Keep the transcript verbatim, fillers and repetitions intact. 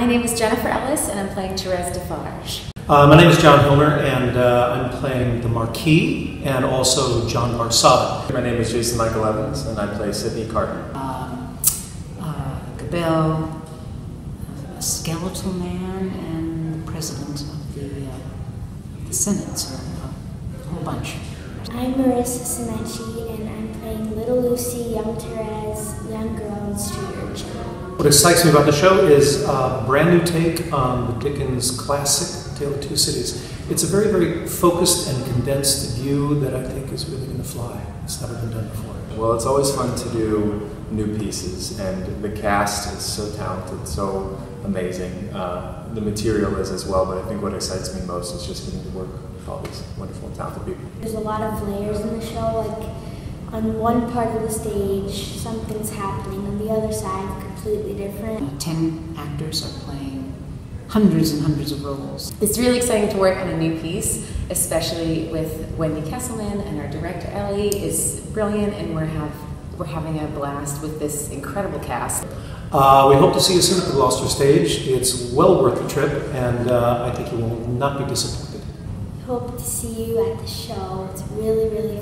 My name is Jennifer Ellis, and I'm playing Madame Defarge. Uh, my name is John Hilmer, and uh, I'm playing the Marquis and also John Barsada. My name is Jason Michael Evans, and I play Sidney Carton. Um, uh, Gabelle, a skeletal man, and the president of the, uh, the Senate, so uh, a whole bunch. I'm Marissa Simechi, and I'm playing Little Lucy, young Therese, young girl, and street urchin. What excites me about the show is a brand new take on the Dickens classic, Tale of Two Cities. It's a very, very focused and condensed view that I think is really going to fly. It's never been done before. Well, it's always fun to do new pieces, and the cast is so talented, so amazing. Uh, the material is as well, but I think what excites me most is just getting to work with all these wonderful and talented people. There's a lot of layers in the show. Like, on one part of the stage, something's happening. On the other side, completely different. Uh, ten actors are playing hundreds and hundreds of roles. It's really exciting to work on a new piece, especially with Wendy Kesselman, and our director Ellie is brilliant, and we're have we're having a blast with this incredible cast. Uh, we hope to see you soon at the Gloucester stage. It's well worth the trip, and uh, I think you will not be disappointed. Hope to see you at the show. It's really, really